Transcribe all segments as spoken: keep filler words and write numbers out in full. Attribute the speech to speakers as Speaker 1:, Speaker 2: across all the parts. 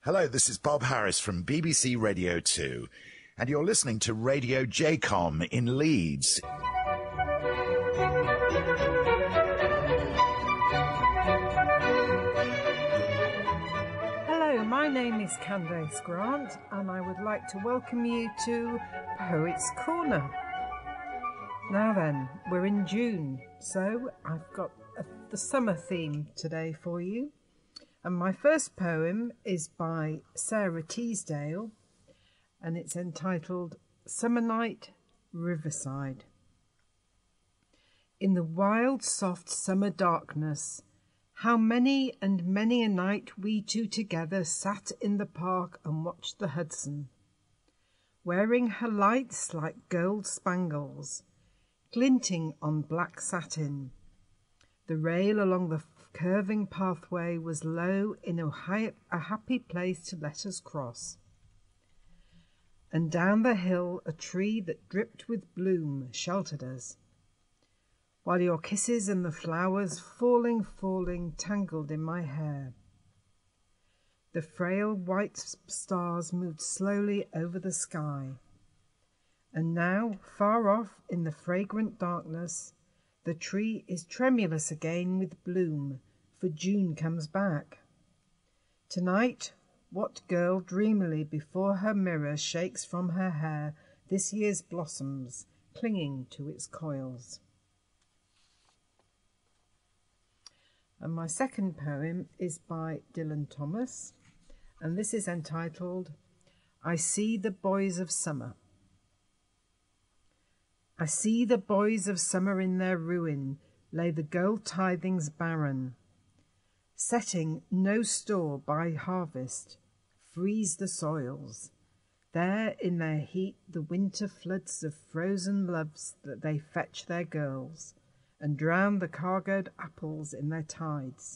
Speaker 1: Hello, this is Bob Harris from B B C Radio two, and you're listening to Radio J COM in Leeds.
Speaker 2: Hello, my name is Candace Grant, and I would like to welcome you to Poets Corner. Now then, we're in June, so I've got a, the summer theme today for you. And my first poem is by Sarah Teasdale, and it's entitled Summer Night, Riverside. In the wild, soft summer darkness, how many and many a night we two together sat in the park and watched the Hudson, wearing her lights like gold spangles, glinting on black satin. The rail along the curving pathway was low in a, high, a happy place to let us cross. And down the hill a tree that dripped with bloom sheltered us, while your kisses and the flowers falling, falling, tangled in my hair. The frail white stars moved slowly over the sky, and now, far off in the fragrant darkness, the tree is tremulous again with bloom, for June comes back. Tonight, what girl dreamily before her mirror shakes from her hair this year's blossoms, clinging to its coils? And my second poem is by Dylan Thomas, and this is entitled I See the Boys of Summer. I see the boys of summer in their ruin lay the gold tithings barren, setting no store by harvest, freeze the soils. There in their heat the winter floods of frozen loves that they fetch their girls, and drown the cargoed apples in their tides.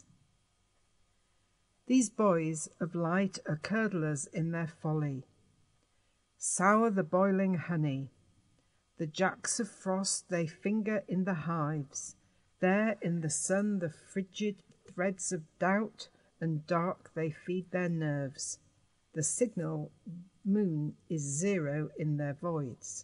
Speaker 2: These boys of light are curdlers in their folly, sour the boiling honey. The jacks of frost they finger in the hives. There in the sun the frigid threads of doubt and dark they feed their nerves. The signal moon is zero in their voids.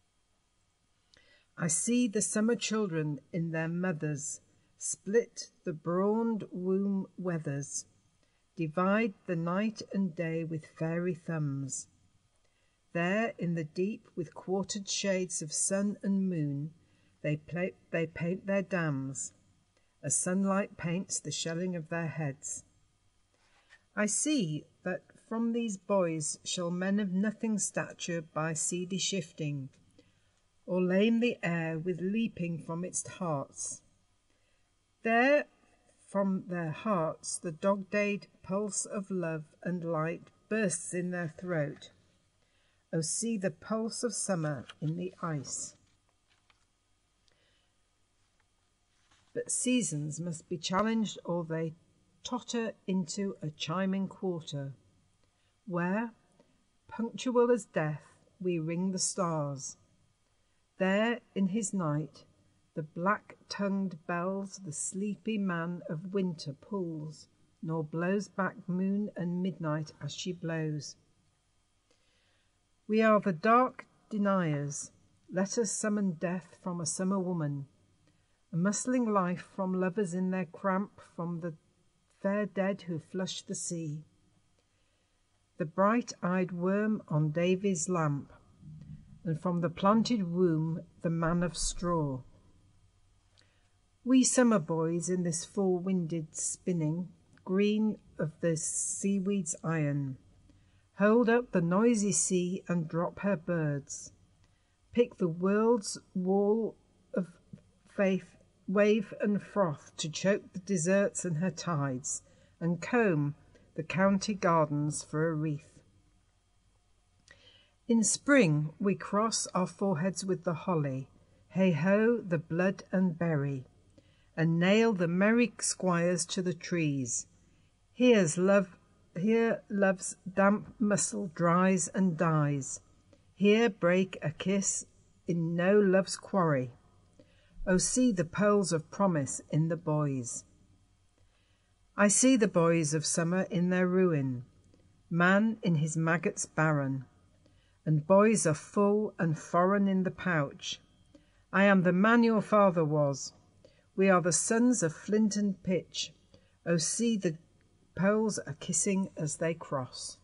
Speaker 2: I see the summer children in their mothers split the brawned womb weathers, divide the night and day with fairy thumbs. There in the deep with quartered shades of sun and moon they, play, they paint their dams, as sunlight paints the shelling of their heads. I see that from these boys shall men of nothing stature by seedy shifting, or lame the air with leaping from its hearts. There from their hearts the dog-dayed pulse of love and light bursts in their throat. Oh, see the pulse of summer in the ice. But seasons must be challenged or they totter into a chiming quarter, where, punctual as death, we ring the stars. There in his night, the black-tongued bells the sleepy man of winter pulls, nor blows back moon and midnight as she blows. We are the dark deniers. Let us summon death from a summer woman, a muscling life from lovers in their cramp, from the fair dead who flush the sea, the bright-eyed worm on Davy's lamp, and from the planted womb the man of straw. We summer boys in this full-winded spinning, green of the seaweed's iron, hold up the noisy sea and drop her birds, pick the world's wall of faith, wave and froth to choke the deserts and her tides, and comb the county gardens for a wreath. In spring we cross our foreheads with the holly, hey-ho the blood and berry, and nail the merry squires to the trees. Here's love Here love's damp muscle dries and dies. Here break a kiss in no love's quarry. Oh, see the pearls of promise in the boys. I see the boys of summer in their ruin, man in his maggots barren, and boys are full and foreign in the pouch. I am the man your father was. We are the sons of flint and pitch. Oh, see the poles are kissing as they cross.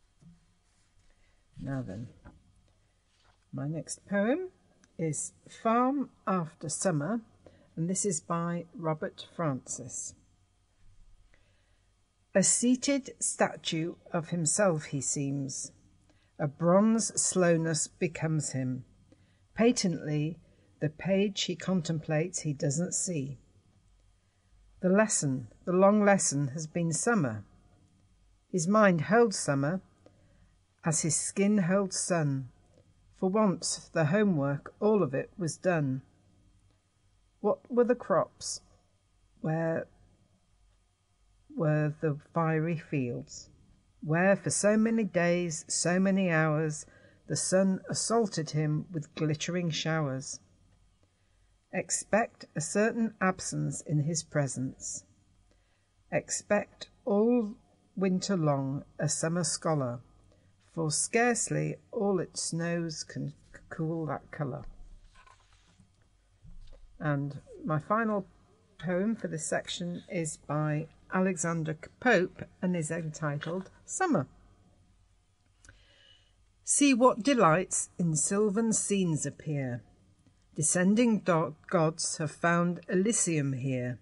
Speaker 2: Now then, my next poem is Farm After Summer, and this is by Robert Francis. A seated statue of himself he seems. A bronze slowness becomes him. Patently, the page he contemplates he doesn't see. The lesson, the long lesson, has been summer. His mind held summer as his skin held sun. For once the homework, all of it, was done. What were the crops? Where were the fiery fields? Where for so many days, so many hours, the sun assaulted him with glittering showers. Expect a certain absence in his presence. Expect all winter long a summer scholar, for scarcely all its snows can cool that colour. And my final poem for this section is by Alexander Pope and is entitled Summer. See what delights in sylvan scenes appear. Descending do- gods have found Elysium here.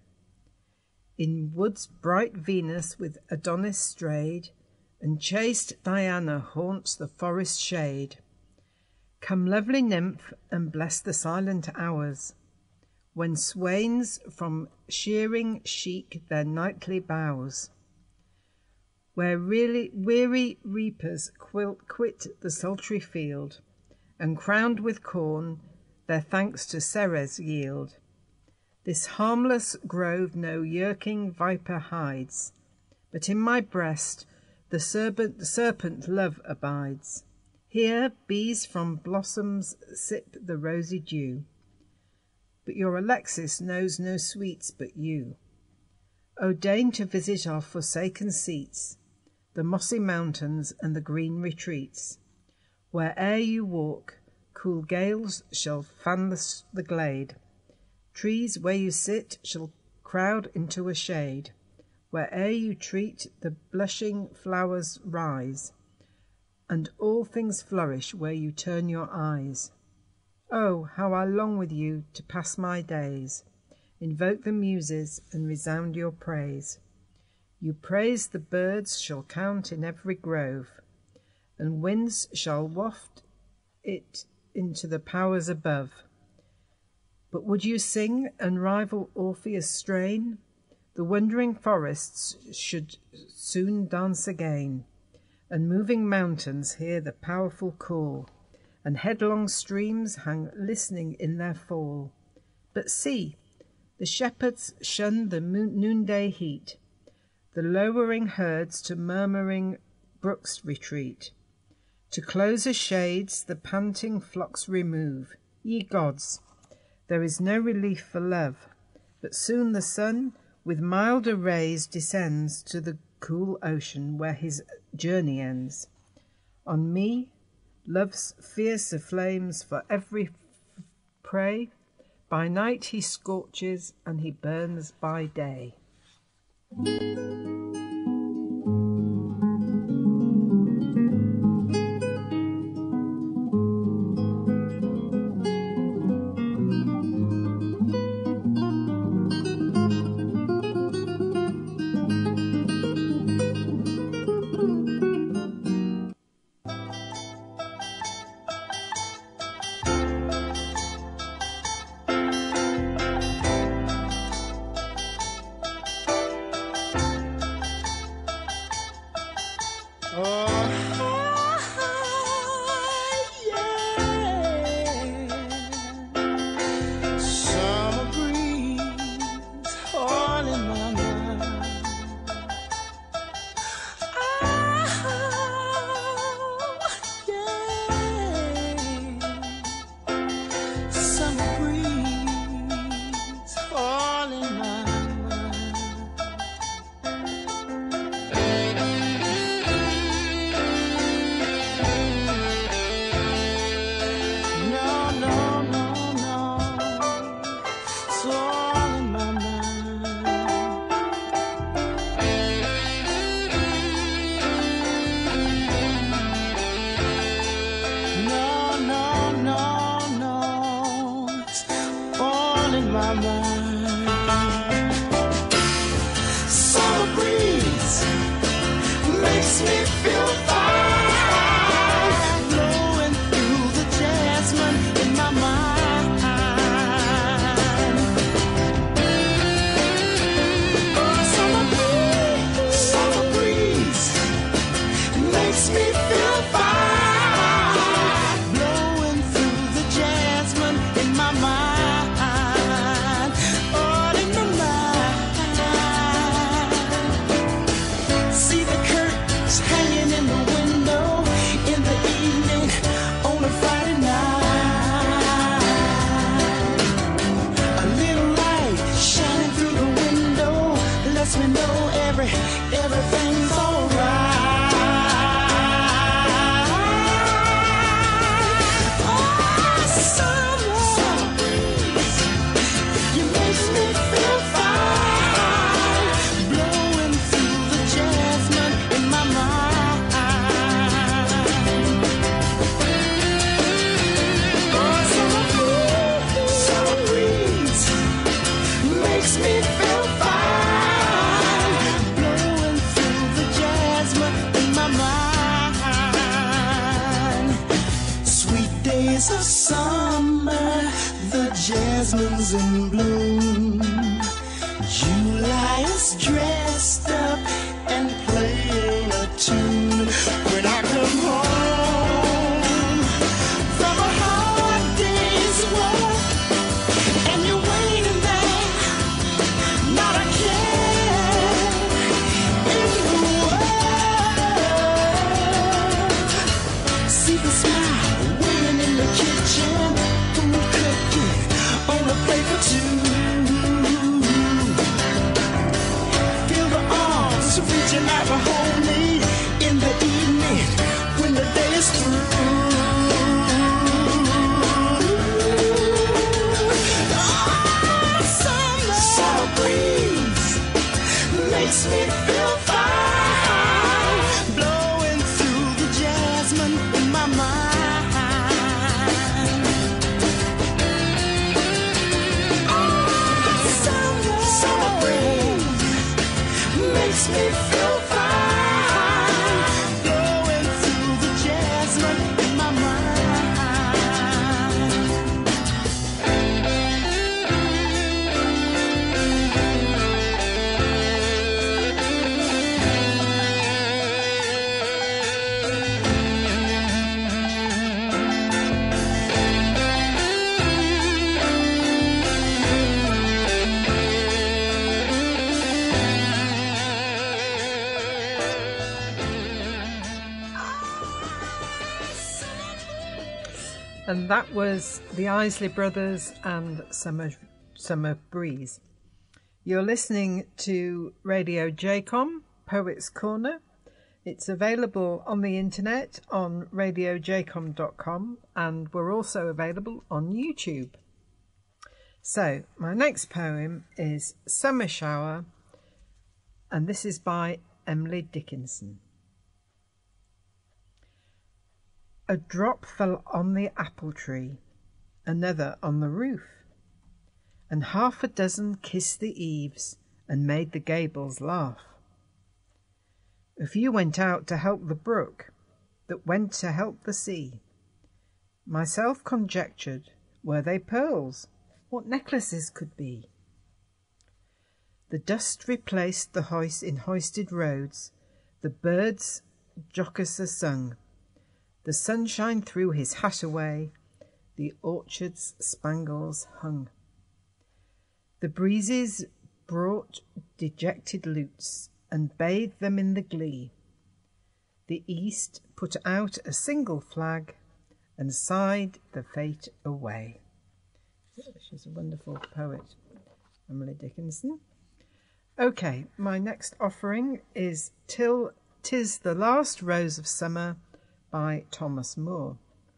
Speaker 2: In woods bright Venus with Adonis strayed, and chaste Diana haunts the forest shade. Come lovely nymph and bless the silent hours, when swains from shearing chic their nightly boughs, where really weary reapers quilt, quit the sultry field, and crowned with corn their thanks to Ceres yield. This harmless grove no yerking viper hides, but in my breast the serpent, the serpent love abides. Here bees from blossoms sip the rosy dew, but your Alexis knows no sweets but you. O deign to visit our forsaken seats, the mossy mountains and the green retreats. Where'er you walk, cool gales shall fan the, the glade. Trees where you sit shall crowd into a shade. Where'er you treat, the blushing flowers rise, and all things flourish where you turn your eyes. Oh, how I long with you to pass my days, invoke the muses and resound your praise. You praise the birds shall count in every grove, and winds shall waft it into the powers above. But would you sing and rival Orpheus' strain? The wandering forests should soon dance again, and moving mountains hear the powerful call, and headlong streams hang listening in their fall. But see, the shepherds shun the moon- noonday heat, the lowering herds to murmuring brooks retreat. To closer shades the panting flocks remove. Ye gods, there is no relief for love, but soon the sun with milder rays descends to the cool ocean where his journey ends. On me, love's fiercer flames for every f- prey. By night he scorches and he burns by day.
Speaker 3: my mind. Summer breeze makes me feel fine, blowing through the jasmine in my mind. Oh, summer breeze, summer breeze makes me feel fine, blowing through the jasmine in my mind. All in my mind. See the curtains hanging in the window in the evening on a Friday night. A little light shining through the window lets me know every everything's alright. Oh, summer, summer breeze, you makes me feel fine, blowing through the jasmine in my mind. Oh, summer breeze, summer breeze makes me feel fine, blowing through the jasmine in my mind. Sweet days of summer, the jasmine's in bloom. July is dressed up and playing a tune. When I come home from a hard day's work and you're waiting there, not a care in the world. See the smile waiting in the kitchen, food cooking on a plate for two. Feel the arms reaching out to hold me in the evening when the day is through. Oh, summer, summer breeze makes me feel fine, blowing through the jasmine in my mind. Oh, summer, summer breeze makes me feel fine, blowing through the jasmine in my mind.
Speaker 2: And that was the Isley Brothers and Summer, Summer Breeze. You're listening to Radio J COM, Poets Corner. It's available on the internet on radio j com dot com, and we're also available on YouTube. So my next poem is Summer Shower, and this is by Emily Dickinson. A drop fell on the apple tree, another on the roof, and half a dozen kissed the eaves and made the gables laugh. A few went out to help the brook that went to help the sea. Myself conjectured, were they pearls? What necklaces could be? The dust replaced the hoist in hoisted roads, the birds jocouser sung, the sunshine threw his hat away, the orchard's spangles hung. The breezes brought dejected lutes and bathed them in the glee. The east put out a single flag and sighed the fate away. She's a wonderful poet, Emily Dickinson. Okay, my next offering is Till 'Tis the Last Rose of Summer by Thomas Moore.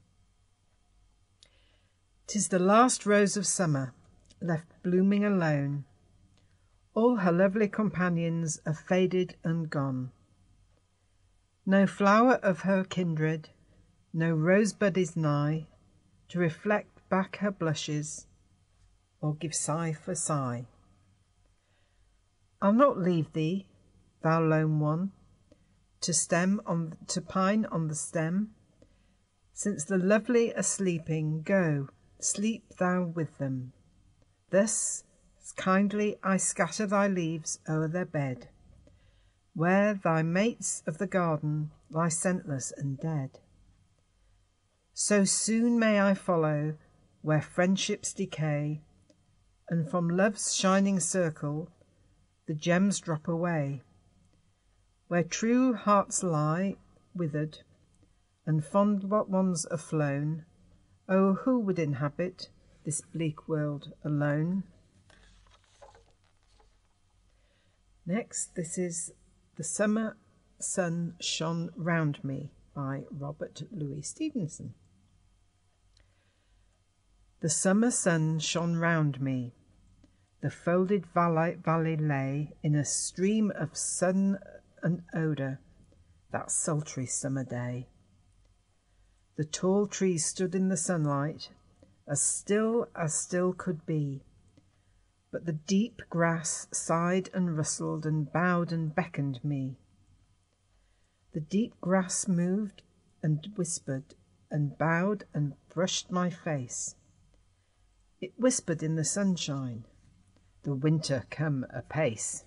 Speaker 2: 'Tis the last rose of summer, left blooming alone. All her lovely companions are faded and gone. No flower of her kindred, no rosebud is nigh, to reflect back her blushes, or give sigh for sigh. I'll not leave thee, thou lone one, to stem on to pine on the stem. Since the lovely are sleeping, go, sleep thou with them. Thus kindly I scatter thy leaves o'er their bed, where thy mates of the garden lie scentless and dead. So soon may I follow where friendships decay, and from love's shining circle the gems drop away, where true hearts lie withered and fond ones are flown. Oh, who would inhabit this bleak world alone? Next, this is The Summer Sun Shone Round Me by Robert Louis Stevenson. The summer sun shone round me. The folded valley, valley lay in a stream of sun and odour that sultry summer day. The tall trees stood in the sunlight, as still as still could be, but the deep grass sighed and rustled and bowed and beckoned me. The deep grass moved and whispered and bowed and brushed my face. It whispered in the sunshine, the winter come apace.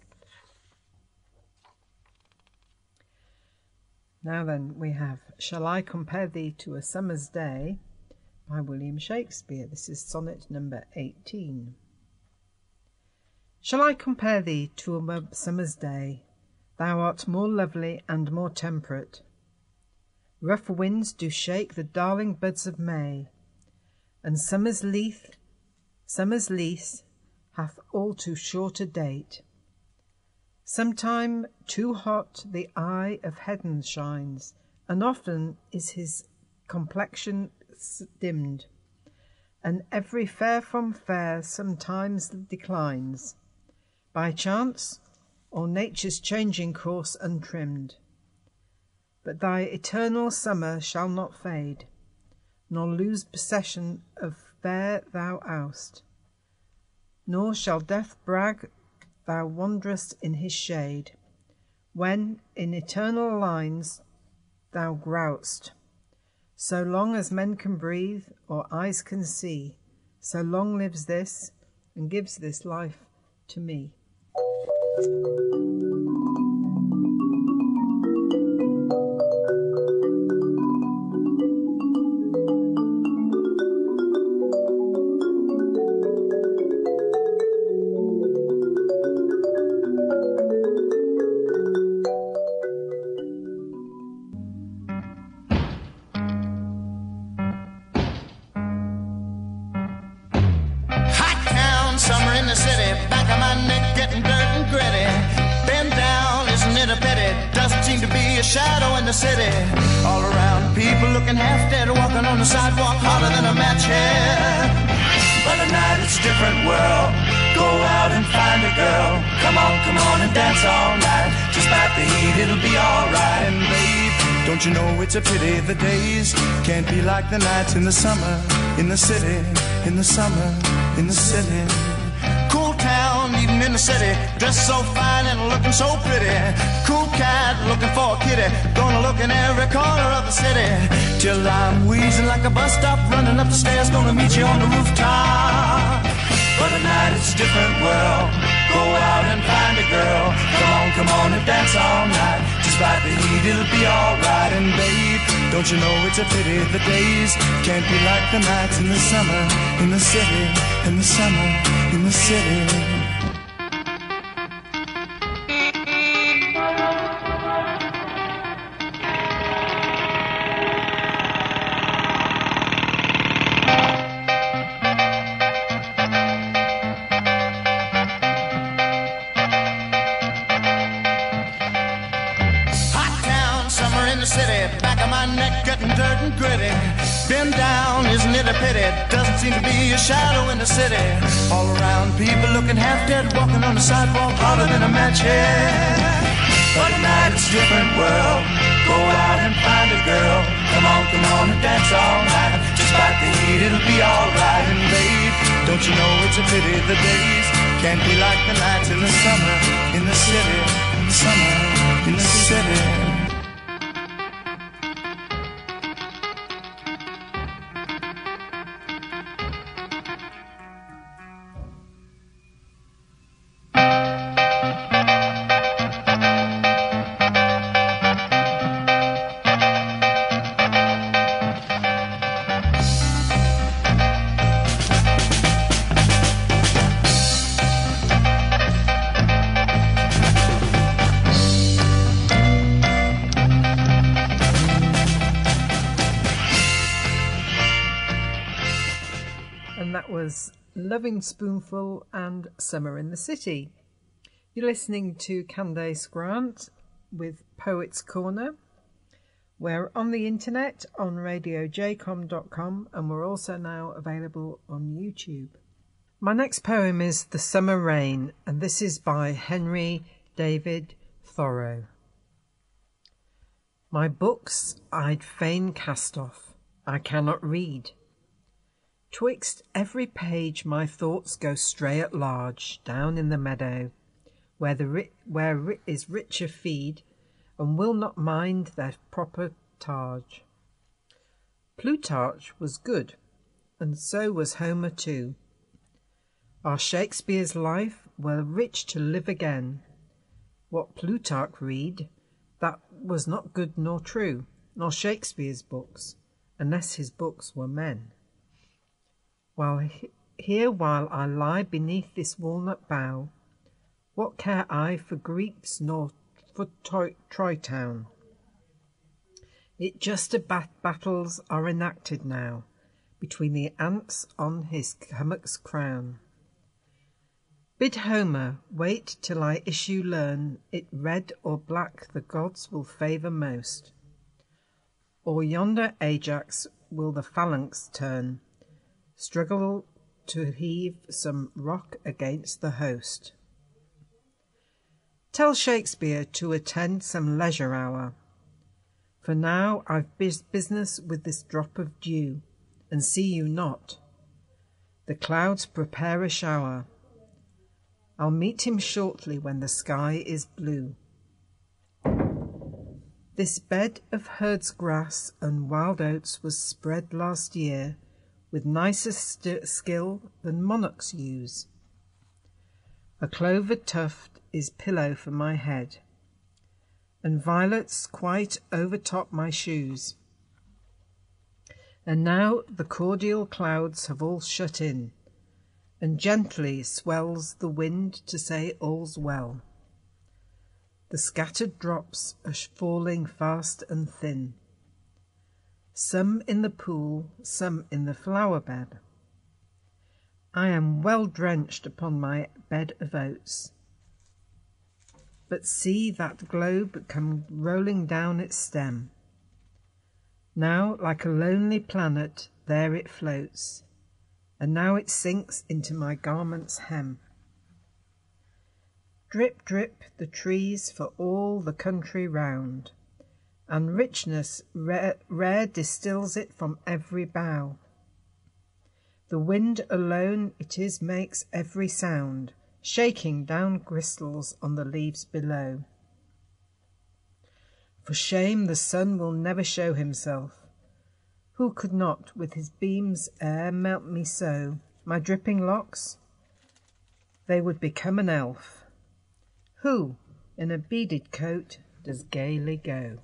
Speaker 2: Now then, we have Shall I Compare Thee to a Summer's Day by William Shakespeare. This is sonnet number eighteen. Shall I compare thee to a summer's day? Thou art more lovely and more temperate. Rough winds do shake the darling buds of May, and summer's leaf, summer's lease hath all too short a date. Sometime too hot the eye of heaven shines, and often is his complexion dimmed, and every fair from fair sometimes declines, by chance or nature's changing course untrimmed. But thy eternal summer shall not fade, nor lose possession of fair thou oust, nor shall death brag thou wanderest in his shade, when in eternal lines thou growest. So long as men can breathe or eyes can see, so long lives this and gives this life to me.
Speaker 3: Shadow in the city, all around people looking half dead, walking on the sidewalk harder than a match head. But at night it's a different world. Go out and find a girl. Come on, come on and dance all night. Despite the heat, it'll be alright. And babe, don't you know it's a pity the days can't be like the nights in the summer, in the city, in the summer, in the city. Cool town, even in the city, dressed so fine and looking so pretty. Cool cat looking for a kitty, gonna look in every corner of the city, till I'm wheezing like a bus stop, running up the stairs, gonna meet you on the rooftop. But at night it's a different world. Go out and find a girl. Come on, come on and dance all night. Despite the heat, it'll be alright. And babe, don't you know it's a pity the days can't be like the nights in the summer, in the city, in the summer, in the city. Been down, isn't it a pity? Doesn't seem to be a shadow in the city. All around, people looking half dead, walking on the sidewalk harder than a match head. But at night it's a different world. Go out and find a girl. Come on, come on and dance all night. Despite the heat, it'll be alright. And babe, Don't you know it's a pity the days can't be like the nights in the summer, in the city, summer, in the city.
Speaker 2: Loving Spoonful and Summer in the City. You're listening to Candace Grant with Poets Corner. We're on the internet on radio j com dot com and we're also now available on YouTube. My next poem is The Summer Rain, and this is by Henry David Thoreau. My books I'd fain cast off, I cannot read. Twixt every page my thoughts go stray at large, down in the meadow, where the ri- where ri- is richer feed, and will not mind their proper targe. Plutarch was good, and so was Homer too. Our Shakespeare's life were rich to live again. What Plutarch read, that was not good nor true, nor Shakespeare's books, unless his books were men. While he- here while I lie beneath this walnut bough, what care I for Greeks nor for Troy, Troy town? It just a bat- battles are enacted now between the ants on his hummock's crown. Bid Homer wait till I issue learn it red or black the gods will favour most, or yonder Ajax will the phalanx turn, struggle to heave some rock against the host. Tell Shakespeare to attend some leisure hour, for now I've bis- business with this drop of dew, and see you not. The clouds prepare a shower. I'll meet him shortly when the sky is blue. This bed of herd's grass and wild oats was spread last year with nicer st- skill than monarchs use. A clover tuft is pillow for my head, and violets quite overtop my shoes. And now the cordial clouds have all shut in, and gently swells the wind to say all's well. The scattered drops are falling fast and thin, some in the pool, some in the flower bed. I am well drenched upon my bed of oats, but see that globe come rolling down its stem. Now like a lonely planet there it floats, and now it sinks into my garment's hem. Drip, drip the trees for all the country round, and richness rare, rare distills it from every bough. The wind alone it is makes every sound, shaking down crystals on the leaves below. For shame the sun will never show himself. Who could not with his beams e'er melt me so? My dripping locks, they would become an elf. Who in a beaded coat does gaily go?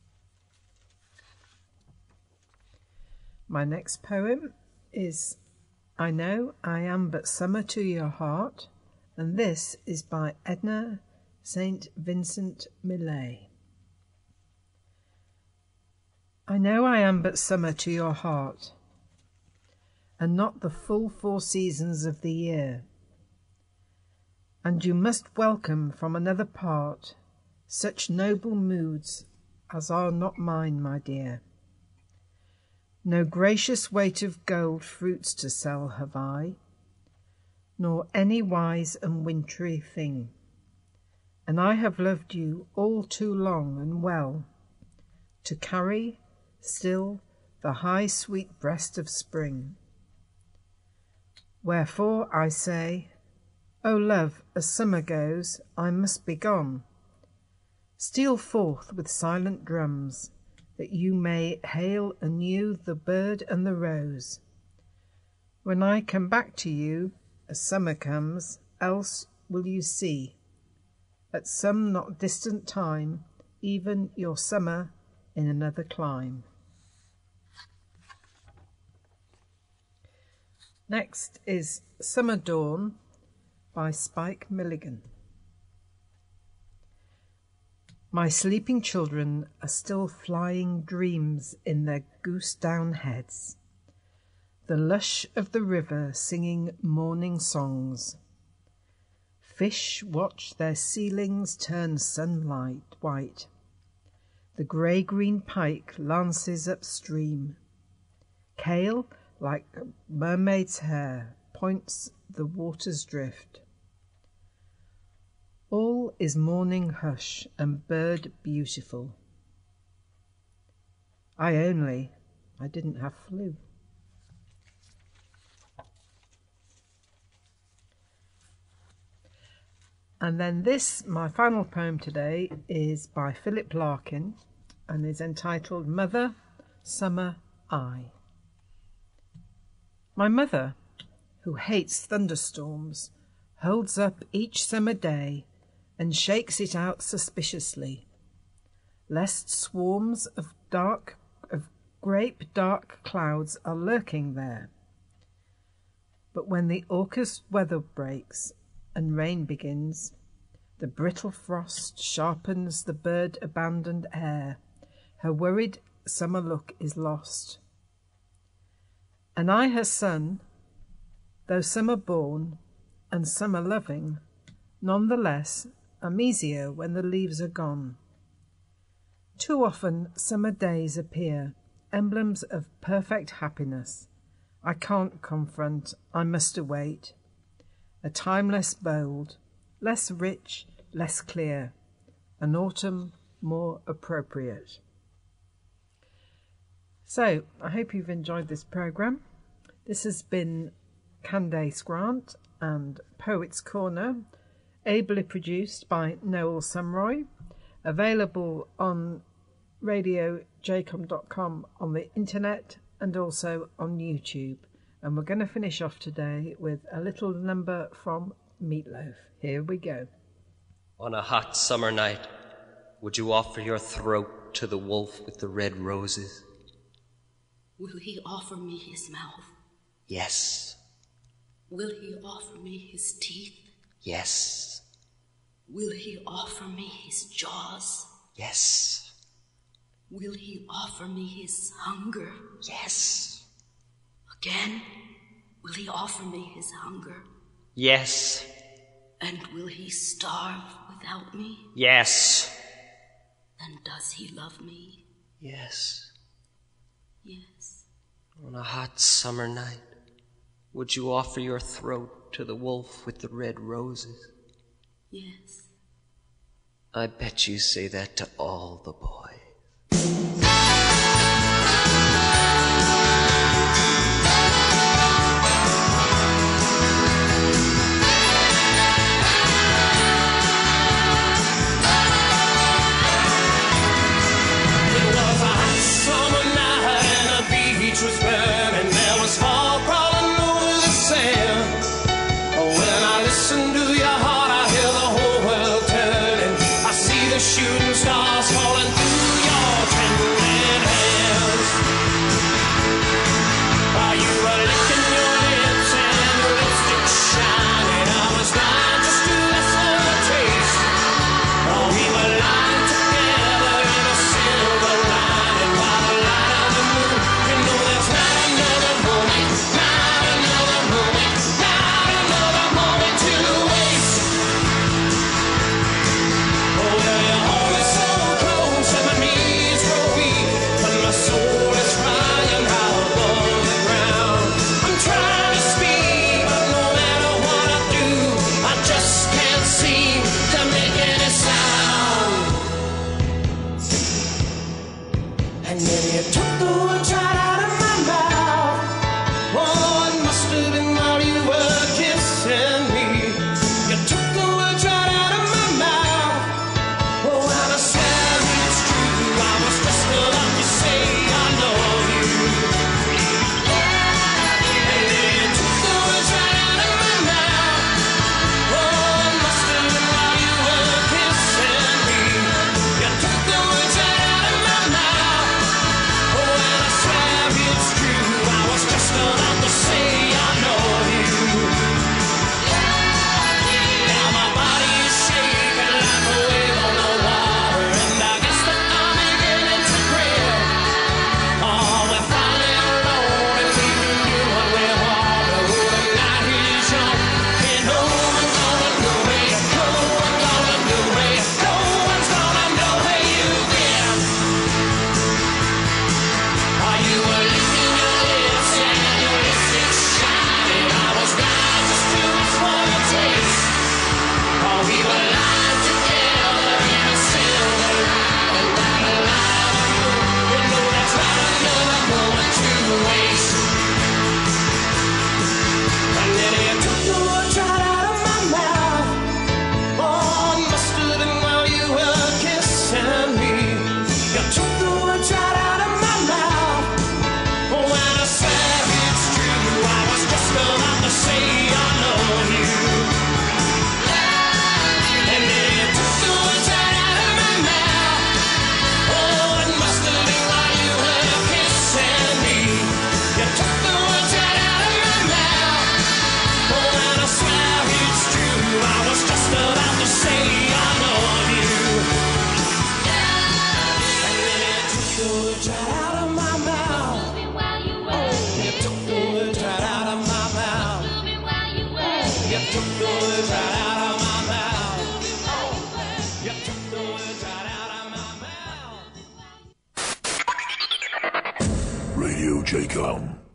Speaker 2: My next poem is I Know I Am But Summer to Your Heart, and this is by Edna Saint Vincent Millay. I know I am but summer to your heart, and not the full four seasons of the year, and you must welcome from another part such noble moods as are not mine, my dear. No gracious weight of gold fruits to sell have I, nor any wise and wintry thing, and I have loved you all too long and well to carry still the high sweet breast of spring. Wherefore I say, O love, as summer goes, I must be gone. Steal forth with silent drums, that you may hail anew the bird and the rose. When I come back to you, as summer comes, else will you see, at some not distant time, even your summer in another clime. Next is Summer Dawn by Spike Milligan. My sleeping children are still flying dreams in their goose-down heads, the lush of the river singing morning songs. Fish watch their ceilings turn sunlight white. The grey-green pike lances upstream. Kale, like a mermaid's hair, points the water's drift. All is morning hush and bird beautiful. I only, I didn't have flu. And then this, my final poem today, is by Philip Larkin and is entitled Mother, Summer, I. My mother, who hates thunderstorms, holds up each summer day and shakes it out suspiciously, lest swarms of dark, of grape dark clouds are lurking there. But when the August weather breaks and rain begins, the brittle frost sharpens the bird-abandoned air. Her worried summer look is lost. And I, her son, though summer-born and summer-loving, none the less am easier when the leaves are gone. Too often summer days appear, emblems of perfect happiness. I can't confront, I must await. A time less bold, less rich, less clear, an autumn more appropriate. So, I hope you've enjoyed this programme. This has been Candace Grant and Poets Corner, ably produced by Noel Sumroy, available on radio j com dot com on the internet and also on YouTube. And we're going to finish off today with a little number from Meatloaf. Here we go.
Speaker 4: On a hot summer night, would you offer your throat to the wolf with the red roses?
Speaker 5: Will he offer me his mouth?
Speaker 4: Yes.
Speaker 5: Will he offer me his teeth?
Speaker 4: Yes.
Speaker 5: Will he offer me his jaws?
Speaker 4: Yes.
Speaker 5: Will he offer me his hunger?
Speaker 4: Yes.
Speaker 5: Again, will he offer me his hunger?
Speaker 4: Yes.
Speaker 5: And will he starve without me?
Speaker 4: Yes.
Speaker 5: Then does he love me?
Speaker 4: Yes.
Speaker 5: Yes.
Speaker 4: On a hot summer night, would you offer your throat to the wolf with the red roses?
Speaker 5: Yes.
Speaker 4: I bet you say that to all the boys.
Speaker 3: Shooting stars falling through your trembling hands, while you were licking your lips and your lipstick shining. I was blind just to lessen the taste. Oh, we were lying together in a silver lining by the light of the moon. You know there's not another moment, not another moment, not another moment to waste. Oh, well, you hold me so close and my knees grow weak, but my soul is crying out above the ground. I'm trying to speak, but no matter what I do, I just can't seem to make any sound. And then you took the words right out of my mouth. Oh, it must have been while you were words right out of my mouth. You took the words right out of my mouth. You took the words right out of my mouth. You took the words right out of my mouth.
Speaker 6: Radio J COM.